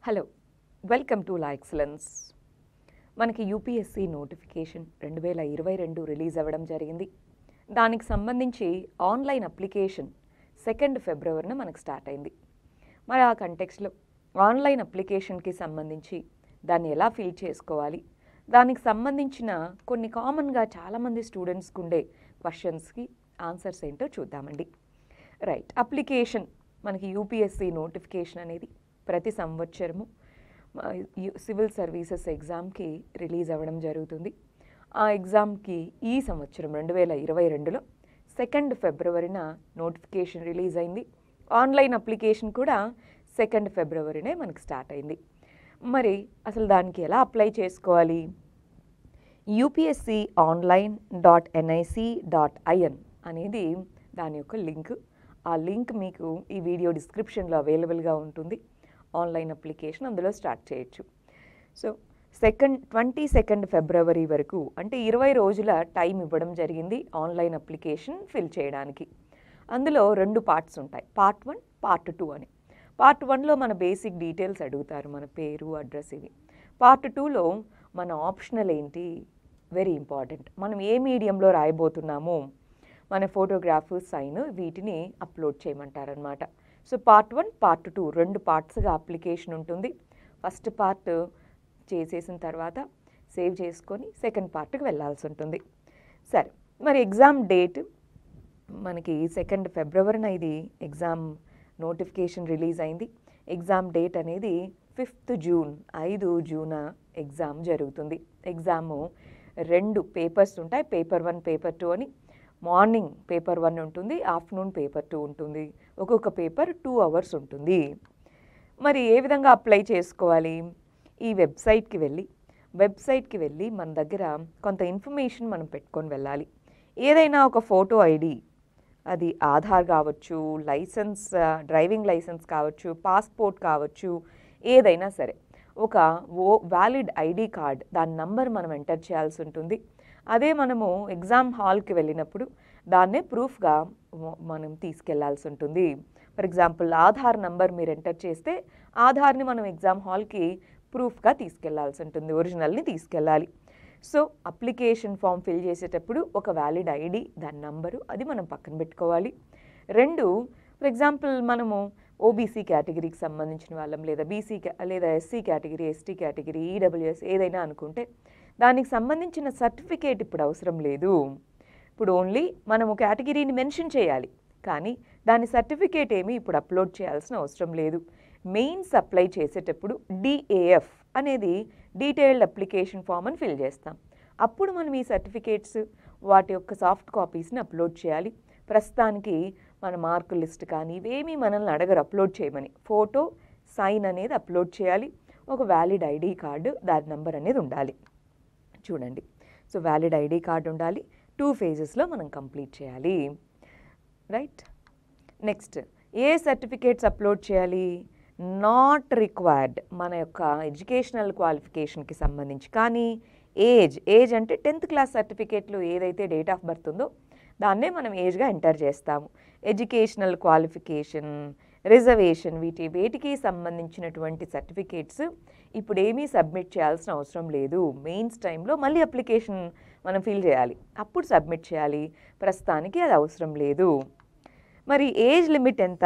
Hello, welcome to la excellence. మనకి UPSC notification 2022 release అవ్వడం జరిగింది. దానికి సంబంధించి ఆన్లైన్ అప్లికేషన్ 2 ఫిబ్రవరిన మనకు స్టార్ట్ అయింది. మరి ఆ కంటెక్స్లో ఆన్లైన్ అప్లికేషన్కి సంబంధించి దాన్ని ఎలా ఫిల్ చేసుకోవాలి, దానికి సంబంధించిన కొన్ని కామన్గా చాలామంది స్టూడెంట్స్కి ఉండే క్వశ్చన్స్కి ఆన్సర్స్ ఏంటో చూద్దామండి. రైట్, అప్లికేషన్ మనకి యూపీఎస్సీ నోటిఫికేషన్ అనేది ప్రతి సంవత్సరము సివిల్ సర్వీసెస్ ఎగ్జామ్కి రిలీజ్ అవ్వడం జరుగుతుంది. ఆ ఎగ్జామ్కి ఈ సంవత్సరం 2022లో 2 ఫిబ్రవరిన నోటిఫికేషన్ రిలీజ్ అయింది. ఆన్లైన్ అప్లికేషన్ కూడా 2 ఫిబ్రవరినే మనకు స్టార్ట్ అయింది. మరి అసలు దానికి ఎలా అప్లై చేసుకోవాలి? upsconline.nic.in అనేది దాని యొక్క లింక్. ఆ లింక్ మీకు ఈ వీడియో డిస్క్రిప్షన్లో అవైలబుల్గా ఉంటుంది. ఆన్లైన్ అప్లికేషన్ అందులో స్టార్ట్ చేయొచ్చు. సో 22 ఫిబ్రవరి వరకు అంటే 20 రోజుల టైం ఇవ్వడం జరిగింది ఆన్లైన్ అప్లికేషన్ ఫిల్ చేయడానికి. అందులో 2 పార్ట్స్ ఉంటాయి, పార్ట్ 1, పార్ట్ 2 అని. పార్ట్ 1లో మన బేసిక్ డీటెయిల్స్ అడుగుతారు, మన పేరు, అడ్రస్ ఇవి. పార్ట్ 2లో మన ఆప్షనల్ ఏంటి, వెరీ ఇంపార్టెంట్, మనం ఏ మీడియంలో రాయబోతున్నామో మన ఫోటోగ్రాఫ్, సైన్ వీటిని అప్లోడ్ చేయమంటారనమాట. సో పార్ట్ 1, పార్ట్ 2 2 పార్ట్స్గా అప్లికేషన్ ఉంటుంది. ఫస్ట్ పార్ట్ చేసేసిన తర్వాత సేవ్ చేసుకొని సెకండ్ పార్ట్కి వెళ్ళాల్సి ఉంటుంది. సరే, మరి ఎగ్జామ్ డేట్ మనకి 2 ఫిబ్రవరిన ఇది ఎగ్జామ్ నోటిఫికేషన్ రిలీజ్ అయింది. ఎగ్జామ్ డేట్ అనేది 5 జూన్ 5 జూన ఎగ్జామ్ జరుగుతుంది. ఎగ్జాము 2 పేపర్స్ ఉంటాయి, పేపర్ 1, పేపర్ 2 అని. మార్నింగ్ పేపర్ 1 ఉంటుంది, ఆఫ్టర్నూన్ పేపర్ 2 ఉంటుంది. ఒక్కొక్క పేపర్ 2 అవర్స్ ఉంటుంది. మరి ఏ విధంగా అప్లై చేసుకోవాలి? ఈ వెబ్సైట్కి వెళ్ళి మన దగ్గర కొంత ఇన్ఫర్మేషన్ మనం పెట్టుకొని వెళ్ళాలి. ఏదైనా ఒక ఫోటో ఐడి, అది ఆధార్ కావచ్చు, లైసెన్స్, డ్రైవింగ్ లైసెన్స్ కావచ్చు, పాస్పోర్ట్ కావచ్చు, ఏదైనా సరే ఒక వ్యాలిడ్ ఐడి కార్డ్, దాని నంబర్ మనం ఎంటర్ చేయాల్సి ఉంటుంది. అదే మనము ఎగ్జామ్ హాల్కి వెళ్ళినప్పుడు దాన్నే ప్రూఫ్గా మనం తీసుకెళ్లాల్సి ఉంటుంది. ఫర్ ఎగ్జాంపుల్ ఆధార్ నంబర్ మీరు ఎంటర్ చేస్తే ఆధార్ని మనం ఎగ్జామ్ హాల్కి ప్రూఫ్గా తీసుకెళ్లాల్సి ఉంటుంది, ఒరిజినల్ని తీసుకెళ్ళాలి. సో అప్లికేషన్ ఫామ్ ఫిల్ చేసేటప్పుడు ఒక వ్యాలిడ్ ఐడి, దాని నంబరు, అది మనం పక్కన పెట్టుకోవాలి. 2, ఫర్ ఎగ్జాంపుల్ మనము ఓబీసీ కేటగిరీకి సంబంధించిన వాళ్ళం, లేదా బీసీ లేదా SC category, ST category, EWS ఏదైనా అనుకుంటే దానికి సంబంధించిన సర్టిఫికేట్ ఇప్పుడు అవసరం లేదు. ఇప్పుడు ఓన్లీ మనము కేటగిరీని మెన్షన్ చేయాలి, కానీ దాని సర్టిఫికేట్ ఏమీ ఇప్పుడు అప్లోడ్ చేయాల్సిన అవసరం లేదు. మెయిన్స్ అప్లై చేసేటప్పుడు DAF అనేది డీటెయిల్డ్ అప్లికేషన్ ఫామ్ అని ఫిల్ చేస్తాం. అప్పుడు మనం ఈ సర్టిఫికేట్స్, వాటి యొక్క సాఫ్ట్ కాపీస్ని అప్లోడ్ చేయాలి. ప్రస్తుతానికి మన మార్కు లిస్ట్ కానీ ఇవేమీ మనల్ని అడగరు అప్లోడ్ చేయమని. ఫోటో, సైన్ అనేది అప్లోడ్ చేయాలి. ఒక వ్యాలిడ్ ఐడి కార్డు, దాని నెంబర్ అనేది ఉండాలి. చూడండి, సో వ్యాలిడ్ ఐడి కార్డు ఉండాలి. 2 ఫేజెస్లో మనం కంప్లీట్ చేయాలి. రైట్, నెక్స్ట్ ఏ సర్టిఫికేట్స్ అప్లోడ్ చేయాలి? నాట్ రిక్వైర్డ్ మన యొక్క ఎడ్యుకేషనల్ క్వాలిఫికేషన్కి సంబంధించి, కానీ ఏజ్ అంటే 10th క్లాస్ సర్టిఫికేట్లో ఏదైతే డేట్ ఆఫ్ బర్త్ ఉందో దాన్నే మనం ఏజ్గా ఎంటర్ చేస్తాము. ఎడ్యుకేషనల్ క్వాలిఫికేషన్, రిజర్వేషన్, వేటికి సంబంధించినటువంటి సర్టిఫికేట్స్ ఇప్పుడు ఏమీ సబ్మిట్ చేయాల్సిన అవసరం లేదు. మెయిన్స్ టైంలో మళ్ళీ అప్లికేషన్ మనం ఫిల్ చేయాలి, అప్పుడు సబ్మిట్ చేయాలి. ప్రస్తుతానికి అది అవసరం లేదు. మరి ఏజ్ లిమిట్ ఎంత?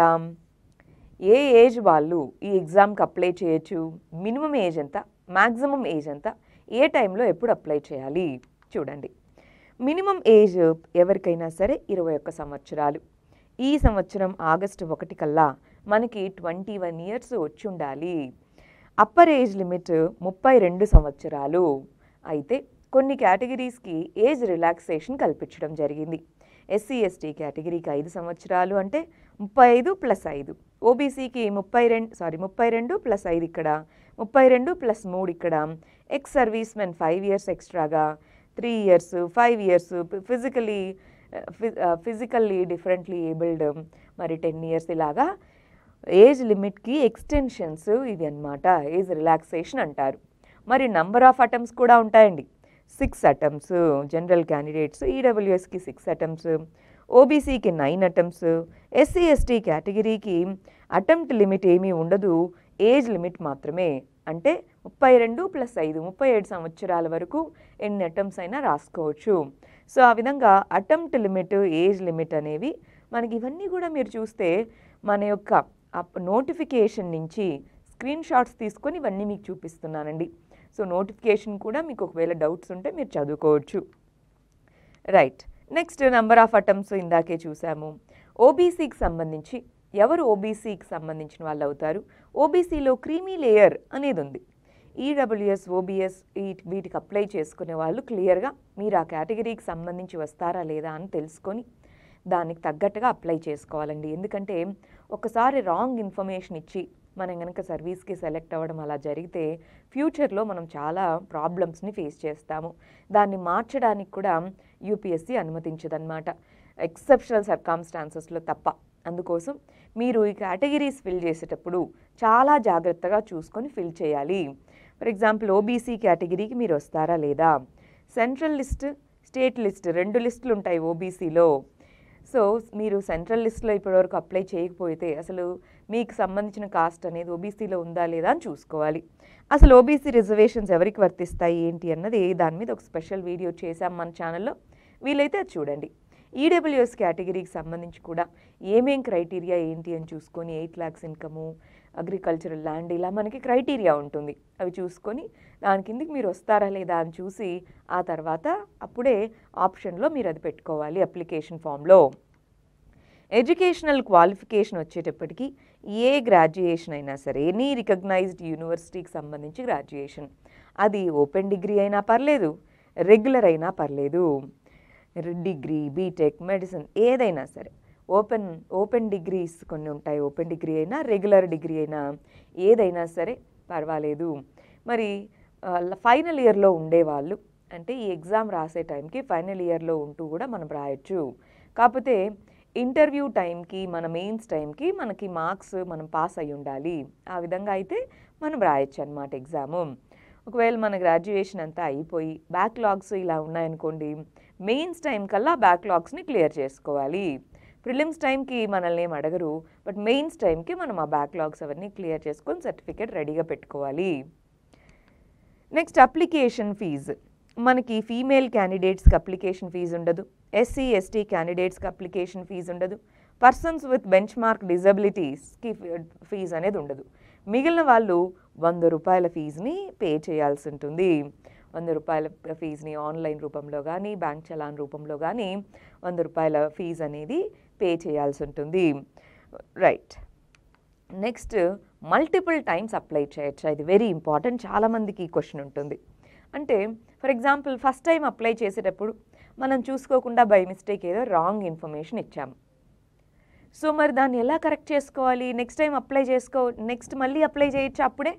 ఏ ఏజ్ వాళ్ళు ఈ ఎగ్జామ్కి అప్లై చేయొచ్చు? మినిమం ఏజ్ ఎంత, మ్యాక్సిమం ఏజ్ ఎంత, ఏ టైంలో ఎప్పుడు అప్లై చేయాలి? చూడండి, మినిమం ఏజ్ ఎవరికైనా సరే 21 సంవత్సరాలు. ఈ సంవత్సరం ఆగస్టు 1 కల్లా మనకి 21 ఇయర్స్ వచ్చి ఉండాలి. అప్పర్ ఏజ్ లిమిట్ 32 సంవత్సరాలు. అయితే కొన్ని కేటగిరీస్కి ఏజ్ రిలాక్సేషన్ కల్పించడం జరిగింది. ఎస్సీ ఎస్టీ కేటగిరీకి 5 సంవత్సరాలు అంటే 35 + 5. ఓబీసీకి 32 + 5 ఇక్కడ, 32 + 3 ఇక్కడ. ఎక్స్ సర్వీస్ మెన్ 5 ఇయర్స్ ఎక్స్ట్రాగా, 3 years, 5 years. Physically differently abled మరి 10 ఇయర్స్. ఇలాగా ఏజ్ లిమిట్కి ఎక్స్టెన్షన్స్ ఇవి అన్నమాట, ఏజ్ రిలాక్సేషన్ అంటారు. మరి నంబర్ ఆఫ్ అటెంప్ట్స్ కూడా ఉంటాయండి. 6 అటెంప్ట్స్ జనరల్ క్యాండిడేట్స్, ఈడబ్ల్యూఎస్కి 6 అటెంప్ట్స్, ఓబీసీకి 9 అటెంప్ట్స్, ఎస్సీ ఎస్టీ కేటగిరీకి అటెంప్ట్ లిమిట్ ఏమీ ఉండదు, ఏజ్ లిమిట్ మాత్రమే. అంటే 32 + 5 37 సంవత్సరాల వరకు ఎన్ని అటెంప్ట్స్ అయినా రాసుకోవచ్చు. సో ఆ విధంగా అటెంప్ట్ లిమిట్, ఏజ్ లిమిట్ అనేవి మనకి ఇవన్నీ కూడా మీరు చూస్తే మన యొక్క నోటిఫికేషన్ నుంచి స్క్రీన్ షాట్స్ తీసుకొని ఇవన్నీ మీకు చూపిస్తున్నానండి. సో నోటిఫికేషన్ కూడా మీకు ఒకవేళ డౌట్స్ ఉంటే మీరు చదువుకోవచ్చు. Right, next number of attempts ఇందాకే చూసాము. ఓబీసీకి సంబంధించి ఎవరు ఓబీసీకి సంబంధించిన వాళ్ళు అవుతారు? ఓబీసీలో క్రీమీ లేయర్ అనేది ఉంది. ఈడబ్ల్యూఎస్, ఓబీఎస్ వీటికి అప్లై చేసుకునే వాళ్ళు క్లియర్గా మీరు ఆ కేటగిరీకి సంబంధించి వస్తారా లేదా అని తెలుసుకొని దానికి తగ్గట్టుగా అప్లై చేసుకోవాలండి. ఎందుకంటే ఒకసారి రాంగ్ ఇన్ఫర్మేషన్ ఇచ్చి మనం కనుక సర్వీస్కి సెలెక్ట్ అవ్వడం అలా జరిగితే ఫ్యూచర్లో మనం చాలా ప్రాబ్లమ్స్ని ఫేస్ చేస్తాము. దాన్ని మార్చడానికి కూడా యూపీఎస్సీ అనుమతించదన్నమాట, ఎక్సెప్షనల్ సర్కమ్స్టాన్సెస్లో తప్ప. అందుకోసం మీరు ఈ కేటగిరీస్ ఫిల్ చేసేటప్పుడు చాలా జాగ్రత్తగా చూసుకొని ఫిల్ చేయాలి. ఫర్ ఎగ్జాంపుల్ ఓబీసీ కేటగిరీకి మీరు వస్తారా లేదా, సెంట్రల్ లిస్ట్, స్టేట్ లిస్ట్ 2 లిస్టులు ఉంటాయి ఓబీసీలో. సో మీరు సెంట్రల్ లిస్ట్లో ఇప్పటివరకు అప్లై చేయకపోతే అసలు మీకు సంబంధించిన కాస్ట్ అనేది ఓబీసీలో ఉందా లేదా అని చూసుకోవాలి. అసలు ఓబీసీ రిజర్వేషన్స్ ఎవరికి వర్తిస్తాయి ఏంటి అన్నది దాని మీద ఒక స్పెషల్ వీడియో చేశాం మన ఛానల్లో, వీలైతే అది చూడండి. ఈడబ్ల్యూఎస్ కేటగిరీకి సంబంధించి కూడా ఏమేం క్రైటీరియా ఏంటి అని చూసుకొని 8 lakhs ఇన్కము, అగ్రికల్చరల్ ల్యాండ్, ఇలా మనకి క్రైటీరియా ఉంటుంది. అవి చూసుకొని దాని కిందకి మీరు వస్తారా లేదా అని చూసి ఆ తర్వాత అప్పుడే ఆప్షన్లో మీరు అది పెట్టుకోవాలి అప్లికేషన్ ఫామ్లో. ఎడ్యుకేషనల్ క్వాలిఫికేషన్ వచ్చేటప్పటికి ఏ గ్రాడ్యుయేషన్ అయినా సరే, ఎనీ రికగ్నైజ్డ్ యూనివర్సిటీకి సంబంధించి గ్రాడ్యుయేషన్, అది ఓపెన్ డిగ్రీ అయినా పర్లేదు, రెగ్యులర్ అయినా పర్లేదు, డిగ్రీ, బీటెక్, మెడిసిన్ ఏదైనా సరే, ఓపెన్ డిగ్రీస్ కొన్ని ఉంటాయి, ఓపెన్ డిగ్రీ అయినా రెగ్యులర్ డిగ్రీ అయినా ఏదైనా సరే పర్వాలేదు. మరి ఫైనల్ ఇయర్లో ఉండేవాళ్ళు అంటే ఈ ఎగ్జామ్ రాసే టైంకి ఫైనల్ ఇయర్లో ఉంటూ కూడా మనం రాయొచ్చు. కాకపోతే ఇంటర్వ్యూ టైంకి, మన మెయిన్స్ టైంకి మనకి మార్క్స్ మనం పాస్ అయి ఉండాలి. ఆ విధంగా అయితే మనం రాయొచ్చు అన్నమాట ఎగ్జాము. ఒకవేళ మన గ్రాడ్యుయేషన్ అంతా అయిపోయి బ్యాక్లాగ్స్ ఇలా ఉన్నాయనుకోండి, మెయిన్స్ టైం కల్లా బ్యాక్లాగ్స్ని క్లియర్ చేసుకోవాలి. ప్రిలిమ్స్ టైంకి మనల్ని ఏం అడగరు, బట్ మెయిన్స్ టైంకి మనం ఆ బ్యాక్లాగ్స్ అవన్నీ క్లియర్ చేసుకొని సర్టిఫికేట్ రెడీగా పెట్టుకోవాలి. Next application fee. మనకి ఫీమేల్ క్యాండిడేట్స్కి అప్లికేషన్ ఫీజు ఉండదు, ఎస్సీ ఎస్టీ క్యాండిడేట్స్కి అప్లికేషన్ ఫీజు ఉండదు, పర్సన్స్ విత్ బెంచ్ మార్క్ డిజబిలిటీస్కి ఫీజు అనేది ఉండదు. మిగిలిన వాళ్ళు 100 రూపాయల ఫీజుని పే చేయాల్సి ఉంటుంది. 100 రూపాయల ఫీజుని ఆన్లైన్ రూపంలో కానీ, బ్యాంక్ చలాన్ రూపంలో కానీ 100 రూపాయల ఫీజు అనేది పే చేయాల్సి ఉంటుంది. Right, next multiple times apply చేయొచ్చు. ఇది వెరీ ఇంపార్టెంట్, చాలామందికి ఈ క్వశ్చన్ ఉంటుంది. అంటే for example first time apply చేసేటప్పుడు మనం చూసుకోకుండా బై మిస్టేక్ ఏదో రాంగ్ ఇన్ఫర్మేషన్ ఇచ్చాము. సో మరి దాన్ని ఎలా కరెక్ట్ చేసుకోవాలి? నెక్స్ట్ టైం నెక్స్ట్ మళ్ళీ అప్లై చేయొచ్చు. అప్పుడే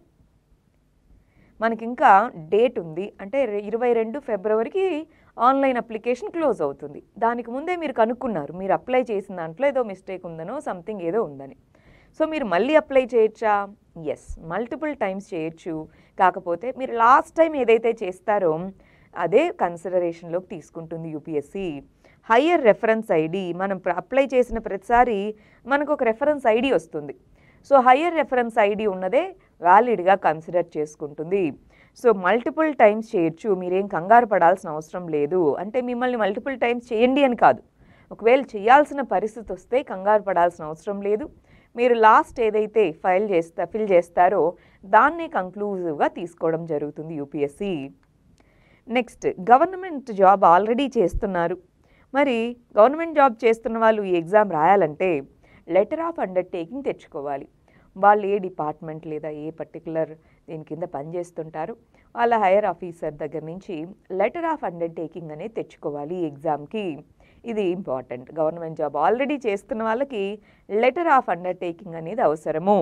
మనకి ఇంకా డేట్ ఉంది, అంటే 22 ఫిబ్రవరికి ఆన్లైన్ అప్లికేషన్ క్లోజ్ అవుతుంది. దానికి ముందే మీరు కనుక్కున్నారు, మీరు అప్లై చేసిన దాంట్లో ఏదో మిస్టేక్ ఉందనో సంథింగ్ ఏదో ఉందని. సో మీరు మళ్ళీ అప్లై చేయొచ్చా? ఎస్, మల్టిపుల్ టైమ్స్ చేయొచ్చు. కాకపోతే మీరు లాస్ట్ టైం ఏదైతే చేస్తారో అదే కన్సిడరేషన్లోకి తీసుకుంటుంది యూపీఎస్సీ. హయ్యర్ రెఫరెన్స్ ఐడి, మనం అప్లై చేసిన ప్రతిసారి మనకు ఒక రెఫరెన్స్ ఐడి వస్తుంది. సో హయ్యర్ రెఫరెన్స్ ఐడి ఉన్నదే వ్యాలిడ్గా కన్సిడర్ చేసుకుంటుంది. సో మల్టిపుల్ టైమ్స్ చేయొచ్చు, మీరేం కంగారు పడాల్సిన అవసరం లేదు. అంటే మిమ్మల్ని మల్టిపుల్ టైమ్స్ చేయండి అని కాదు, ఒకవేళ చేయాల్సిన పరిస్థితి వస్తే కంగారు పడాల్సిన అవసరం లేదు. మీరు లాస్ట్ ఏదైతే ఫిల్ చేస్తారో దాన్నే కంక్లూజివ్గా తీసుకోవడం జరుగుతుంది UPSC. Next government job already చేస్తున్నారు. మరి గవర్నమెంట్ జాబ్ చేస్తున్న వాళ్ళు ఈ ఎగ్జామ్ రాయాలంటే లెటర్ ఆఫ్ అండర్టేకింగ్ తెచ్చుకోవాలి. వాళ్ళు ఏ డిపార్ట్మెంట్ లేదా ఏ పర్టికులర్ దీని కింద పనిచేస్తుంటారు, వాళ్ళ హైయర్ ఆఫీసర్ దగ్గర నుంచి లెటర్ ఆఫ్ అండర్టేకింగ్ అనేది తెచ్చుకోవాలి ఈ ఎగ్జామ్కి. ఇది ఇంపార్టెంట్. గవర్నమెంట్ జాబ్ ఆల్రెడీ చేస్తున్న వాళ్ళకి లెటర్ ఆఫ్ అండర్టేకింగ్ అనేది అవసరము.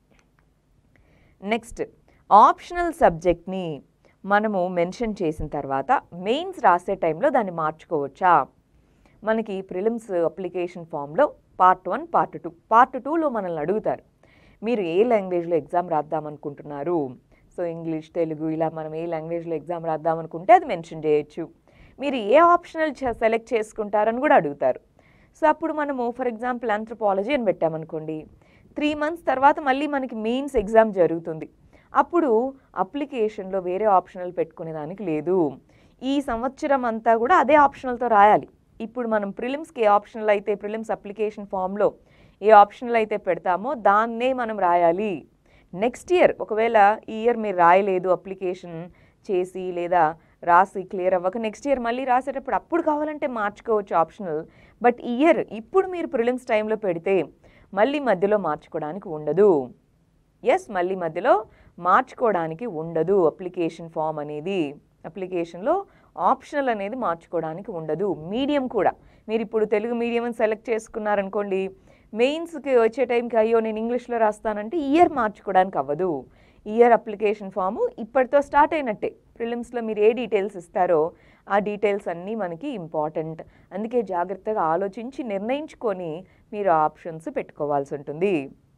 నెక్స్ట్ ఆప్షనల్ సబ్జెక్ట్ని మనము మెన్షన్ చేసిన తర్వాత మెయిన్స్ రాసే టైంలో దాన్ని మార్చుకోవచ్చా? మనకి ప్రిలిమ్స్ అప్లికేషన్ ఫామ్లో పార్ట్ 1, పార్ట్ 2. పార్ట్ 2లో మనల్ని అడుగుతారు, మీరు ఏ లాంగ్వేజ్లో ఎగ్జామ్ రాద్దామనుకుంటున్నారు. సో ఇంగ్లీష్, తెలుగు ఇలా మనం ఏ లాంగ్వేజ్లో ఎగ్జామ్ రాద్దామనుకుంటే అది మెన్షన్ చేయొచ్చు. మీరు ఏ ఆప్షనల్ సెలెక్ట్ చేసుకుంటారని కూడా అడుగుతారు. సో అప్పుడు మనము ఫర్ ఎగ్జాంపుల్ ఆంథ్రోపాలజీ అని పెట్టామనుకోండి, 3 మంత్స్ తర్వాత మళ్ళీ మనకి మెయిన్స్ ఎగ్జామ్ జరుగుతుంది. అప్పుడు అప్లికేషన్లో వేరే ఆప్షనల్ పెట్టుకునేదానికి లేదు. ఈ సంవత్సరం అంతా కూడా అదే ఆప్షనల్తో రాయాలి. ఇప్పుడు మనం ప్రిలిమ్స్కి ఏ ఆప్షనల్ అయితే ప్రిలిమ్స్ అప్లికేషన్ ఫామ్లో ఏ ఆప్షనల్ అయితే పెడతామో దాన్నే మనం రాయాలి. నెక్స్ట్ ఇయర్ ఒకవేళ ఈ ఇయర్ మీరు రాయలేదు, అప్లికేషన్ చేసి లేదా రాసి క్లియర్ అవ్వక నెక్స్ట్ ఇయర్ మళ్ళీ రాసేటప్పుడు అప్పుడు కావాలంటే మార్చుకోవచ్చు ఆప్షనల్. బట్ ఈ ఇయర్ ఇప్పుడు మీరు ప్రిలిమ్స్ టైంలో పెడితే మళ్ళీ మధ్యలో మార్చుకోవడానికి ఉండదు. ఎస్, మళ్ళీ మధ్యలో మార్చుకోవడానికి ఉండదు. అప్లికేషన్ ఫామ్ అనేది, అప్లికేషన్లో ఆప్షనల్ అనేది మార్చుకోవడానికి ఉండదు. మీడియం కూడా మీరు ఇప్పుడు తెలుగు మీడియం అని సెలెక్ట్ చేసుకున్నారనుకోండి, మెయిన్స్కి వచ్చే టైంకి అయ్యో నేను ఇంగ్లీష్లో రాస్తానంటే ఇయర్ మార్చుకోవడానికి అవ్వదు. ఇయర్ అప్లికేషన్ ఫాము ఇప్పటితో స్టార్ట్ అయినట్టే. ప్రిలిమ్స్లో మీరు ఏ డీటెయిల్స్ ఇస్తారో ఆ డీటెయిల్స్ అన్నీ మనకి ఇంపార్టెంట్. అందుకే జాగ్రత్తగా ఆలోచించి నిర్ణయించుకొని మీరు ఆప్షన్స్ పెట్టుకోవాల్సి ఉంటుంది.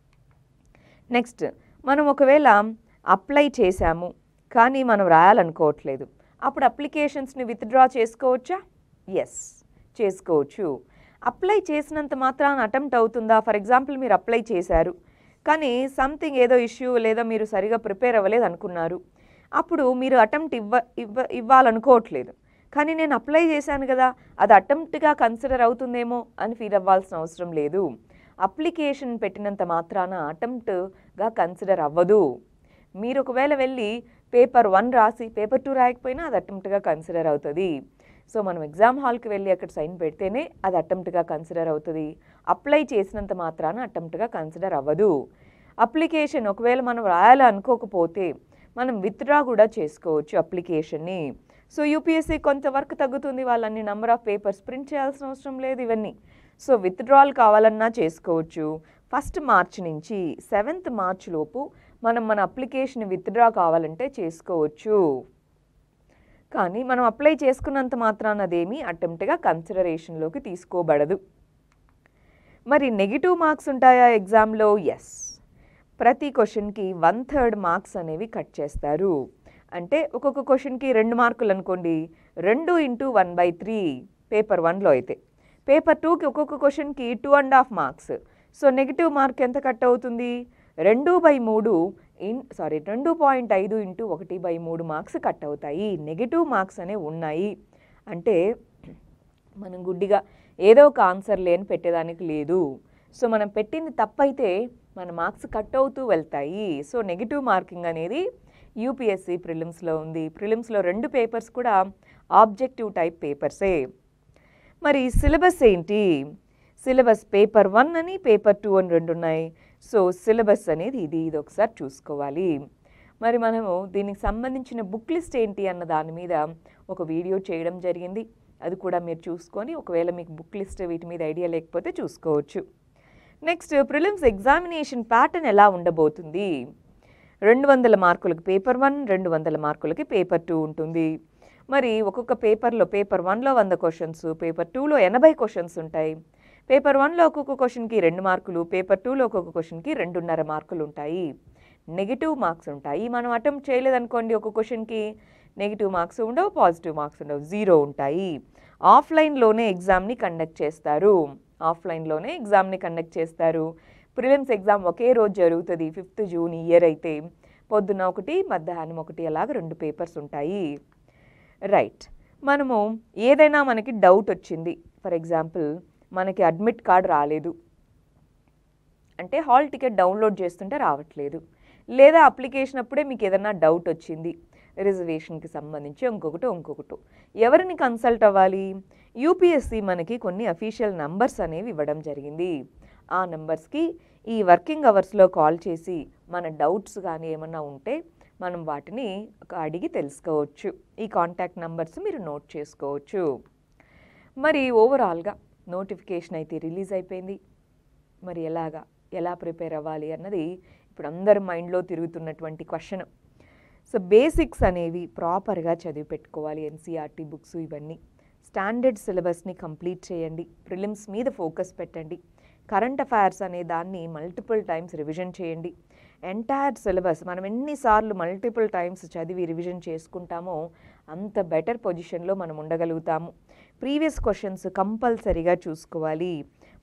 నెక్స్ట్, మనం ఒకవేళ అప్లై చేశాము కానీ మనం రాయాలనుకోవట్లేదు, అప్పుడు అప్లికేషన్స్ని విత్డ్రా చేసుకోవచ్చా? ఎస్, చేసుకోవచ్చు. అప్లై చేసినంత మాత్రాన అటెంప్ట్ అవుతుందా? ఫర్ ఎగ్జాంపుల్ మీరు అప్లై చేశారు కానీ సంథింగ్ ఏదో ఇష్యూ లేదా మీరు సరిగా ప్రిపేర్ అవ్వలేదు అనుకున్నారు, అప్పుడు మీరు అటెంప్ట్ ఇవ్వాలనుకోవట్లేదు, కానీ నేను అప్లై చేశాను కదా అది అటెంప్ట్గా కన్సిడర్ అవుతుందేమో అని ఫీల్ అవ్వాల్సిన అవసరం లేదు. అప్లికేషన్ పెట్టినంత మాత్రాన అటెంప్ట్గా కన్సిడర్ అవ్వదు. మీరు ఒకవేళ వెళ్ళి పేపర్ 1 రాసి పేపర్ 2 రాయకపోయినా అది అటెంప్ట్గా కన్సిడర్ అవుతుంది. సో మనం ఎగ్జామ్ హాల్కి వెళ్ళి అక్కడ సైన్ పెడితేనే అది అటెంప్ట్గా కన్సిడర్ అవుతుంది. అప్లై చేసినంత మాత్రాన అటెంప్ట్గా కన్సిడర్ అవ్వదు. అప్లికేషన్ ఒకవేళ మనం రాయాలనుకోకపోతే మనం విత్డ్రా కూడా చేసుకోవచ్చు అప్లికేషన్ని. సో యూపీఎస్సీ కొంత వర్క్ తగ్గుతుంది, వాళ్ళన్ని నెంబర్ ఆఫ్ పేపర్స్ ప్రింట్ చేయాల్సిన అవసరం లేదు ఇవన్నీ. సో విత్డ్రాల్ కావాలన్నా చేసుకోవచ్చు. 1 మార్చ్ నుంచి 7th మార్చ్ లోపు మనం మన అప్లికేషన్ విత్డ్రా కావాలంటే చేసుకోవచ్చు. కానీ మనం అప్లై చేసుకున్నంత మాత్రాన అదేమీ అటెంప్ట్గా కన్సిడరేషన్లోకి తీసుకోబడదు. మరి నెగిటివ్ మార్క్స్ ఉంటాయా ఎగ్జామ్లో? ఎస్, ప్రతి క్వశ్చన్కి 1/3 మార్క్స్ అనేవి కట్ చేస్తారు. అంటే ఒక్కొక్క క్వశ్చన్కి 2 మార్కులు అనుకోండి, 2 × 1/3 పేపర్ 1లో అయితే. పేపర్ 2కి ఒక్కొక్క క్వశ్చన్కి 2.5 మార్క్స్. సో నెగిటివ్ మార్క్ ఎంత కట్ అవుతుంది? 2/3 2.5 × 1/3 మార్క్స్ కట్ అవుతాయి. నెగిటివ్ మార్క్స్ అనేవి ఉన్నాయి. అంటే మనం గుడ్డిగా ఏదో ఒక ఆన్సర్ లేని పెట్టేదానికి లేదు. సో మనం పెట్టింది తప్పైతే మన మార్క్స్ కట్ అవుతూ వెళ్తాయి. సో నెగిటివ్ మార్కింగ్ అనేది యూపీఎస్సీ ప్రిలిమ్స్లో ఉంది. ప్రిలిమ్స్లో 2 పేపర్స్ కూడా ఆబ్జెక్టివ్ టైప్ పేపర్సే. మరి సిలబస్ ఏంటి? సిలబస్ పేపర్ 1 అని పేపర్ 2 అని 2 ఉన్నాయి. సో సిలబస్ అనేది ఇది ఒకసారి చూసుకోవాలి. మరి మనము దీనికి సంబంధించిన బుక్ లిస్ట్ ఏంటి అన్న దాని మీద ఒక వీడియో చేయడం జరిగింది. అది కూడా మీరు చూసుకొని ఒకవేళ మీకు బుక్ లిస్ట్ వీటి మీద ఐడియా లేకపోతే చూసుకోవచ్చు. నెక్స్ట్, ప్రిలిమ్స్ ఎగ్జామినేషన్ ప్యాటర్న్ ఎలా ఉండబోతుంది? 200 మార్కులకి పేపర్ 1, 200 మార్కులకి పేపర్ 2 ఉంటుంది. మరి ఒక్కొక్క పేపర్లో పేపర్ 1లో 100 క్వశ్చన్స్, పేపర్ 2లో 80 క్వశ్చన్స్ ఉంటాయి. పేపర్ 1లో ఒక్కొక్క క్వశ్చన్కి 2 మార్కులు, పేపర్ 2లో ఒక్కొక్క క్వశ్చన్కి 2.5 మార్కులు ఉంటాయి. నెగిటివ్ మార్క్స్ ఉంటాయి. మనం అటెంప్ట్ చేయలేదనుకోండి ఒక క్వశ్చన్కి నెగిటివ్ మార్క్స్ ఉండవు, పాజిటివ్ మార్క్స్ ఉండవు, 0 ఉంటాయి. ఆఫ్లైన్లోనే ఎగ్జామ్ని కండక్ట్ చేస్తారు. ప్రిలిమ్స్ ఎగ్జామ్ ఒకే రోజు జరుగుతుంది. 5th జూన్ ఇయర్ అయితే పొద్దున 1, మధ్యాహ్నం 1 అలాగ 2 పేపర్స్ ఉంటాయి. రైట్, మనము ఏదైనా మనకి డౌట్ వచ్చింది, ఫర్ ఎగ్జాంపుల్ మనకి అడ్మిట్ కార్డ్ రాలేదు అంటే హాల్ టికెట్ డౌన్లోడ్ చేస్తుంటే రావట్లేదు, లేదా అప్లికేషన్ అప్పుడే మీకు ఏదైనా డౌట్ వచ్చింది రిజర్వేషన్కి సంబంధించి ఇంకొకటో ఎవరిని కన్సల్ట్ అవ్వాలి? యూపీఎస్సీ మనకి కొన్ని అఫీషియల్ నంబర్స్ అనేవి ఇవ్వడం జరిగింది. ఆ నెంబర్స్కి ఈ వర్కింగ్ అవర్స్లో కాల్ చేసి మన డౌట్స్ కానీ ఏమన్నా ఉంటే మనం వాటిని అడిగి తెలుసుకోవచ్చు. ఈ కాంటాక్ట్ నంబర్స్ మీరు నోట్ చేసుకోవచ్చు. మరి ఓవరాల్గా నోటిఫికేషన్ అయితే రిలీజ్ అయిపోయింది. మరి ఎలా ప్రిపేర్ అవ్వాలి అన్నది ఇప్పుడు అందరి మైండ్లో తిరుగుతున్నటువంటి క్వశ్చన్. సో బేసిక్స్ అనేవి ప్రాపర్గా చదివి పెట్టుకోవాలి. ఎన్సీఆర్టీ బుక్స్ ఇవన్నీ స్టాండర్డ్ సిలబస్ని కంప్లీట్ చేయండి. ప్రిలిమ్స్ మీద ఫోకస్ పెట్టండి. కరెంట్ అఫైర్స్ అనే దాన్ని మల్టిపుల్ టైమ్స్ రివిజన్ చేయండి. ఎంటైర్ సిలబస్ మనం ఎన్నిసార్లు మల్టిపుల్ టైమ్స్ చదివి రివిజన్ చేసుకుంటామో అంత బెటర్ పొజిషన్లో మనం ఉండగలుగుతాము. ప్రీవియస్ క్వశ్చన్స్ కంపల్సరీగా చూసుకోవాలి.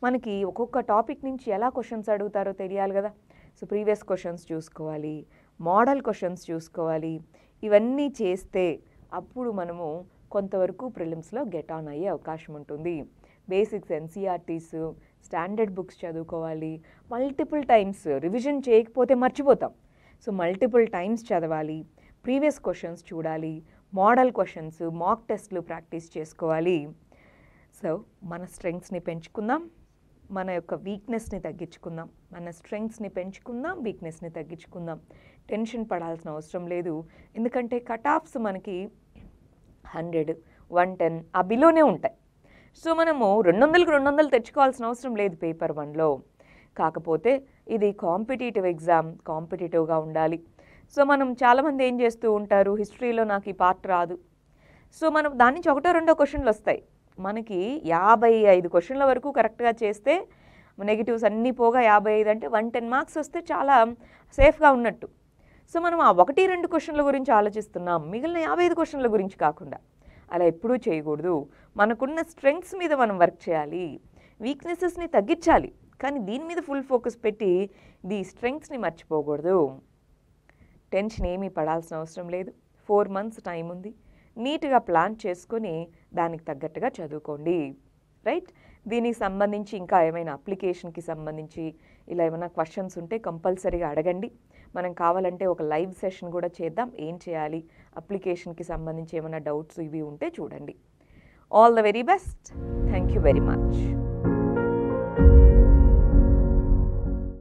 మనకి ఒక్కొక్క టాపిక్ నుంచి ఎలా క్వశ్చన్స్ అడుగుతారో తెలియాలి కదా. సో ప్రీవియస్ క్వశ్చన్స్ చూసుకోవాలి, మోడల్ క్వశ్చన్స్ చూసుకోవాలి. ఇవన్నీ చేస్తే అప్పుడు మనము కొంతవరకు ప్రిలిమ్స్లో గెట్ ఆన్ అయ్యే అవకాశం ఉంటుంది. బేసిక్స్ ఎన్సీఆర్టీస్, స్టాండర్డ్ బుక్స్ చదువుకోవాలి. మల్టిపుల్ టైమ్స్ రివిజన్ చేయకపోతే మర్చిపోతాం. సో మల్టిపుల్ టైమ్స్ చదవాలి, ప్రీవియస్ క్వశ్చన్స్ చూడాలి, మోడల్ క్వశ్చన్స్, మాక్ టెస్ట్లు ప్రాక్టీస్ చేసుకోవాలి. సో మన స్ట్రెంగ్స్ని పెంచుకుందాం, మన యొక్క వీక్నెస్ని తగ్గించుకుందాం. మన స్ట్రెంగ్స్ని పెంచుకుందాం, వీక్నెస్ని తగ్గించుకుందాం. టెన్షన్ పడాల్సిన అవసరం లేదు. ఎందుకంటే కట్ ఆఫ్స్ మనకి 100, 110 ఆ బిలోనే ఉంటాయి. సో మనము 200కి 200 తెచ్చుకోవాల్సిన అవసరం లేదు పేపర్ 1లో. కాకపోతే ఇది కాంపిటేటివ్ ఎగ్జామ్, కాంపిటేటివ్గా ఉండాలి. సో మనం చాలామంది ఏం చేస్తూ ఉంటారు, హిస్టరీలో నాకు ఈ పార్ట్ రాదు, సో మనం దాని నుంచి 1-2 క్వశ్చన్లు వస్తాయి. మనకి 55 క్వశ్చన్ల వరకు కరెక్ట్గా చేస్తే నెగిటివ్స్ అన్నీ పోగా 55 అంటే 110 మార్క్స్ వస్తే చాలా సేఫ్గా ఉన్నట్టు. సో మనం ఆ 1-2 క్వశ్చన్ల గురించి ఆలోచిస్తున్నాం, మిగిలిన 55 క్వశ్చన్ల గురించి కాకుండా. అలా ఎప్పుడూ చేయకూడదు. మనకున్న స్ట్రెంగ్స్ మీద మనం వర్క్ చేయాలి, వీక్నెసెస్ని తగ్గించాలి. కానీ దీని మీద ఫుల్ ఫోకస్ పెట్టి ఈ స్ట్రెంగ్స్ని మర్చిపోకూడదు. టెన్షన్ ఏమీ పడాల్సిన అవసరం లేదు. 4 months టైం ఉంది. నీట్గా ప్లాన్ చేసుకొని దానికి తగ్గట్టుగా చదువుకోండి. రైట్? దీనికి సంబంధించి ఇంకా ఏమైనా అప్లికేషన్కి సంబంధించి ఇలా ఏమైనా క్వశ్చన్స్ ఉంటే కంపల్సరీగా అడగండి. మనం కావాలంటే ఒక లైవ్ సెషన్ కూడా చేద్దాం. ఏం చేయాలి, అప్లికేషన్కి సంబంధించి ఏమైనా డౌట్స్ ఇవి ఉంటే చూడండి. All the very best. Thank you very much.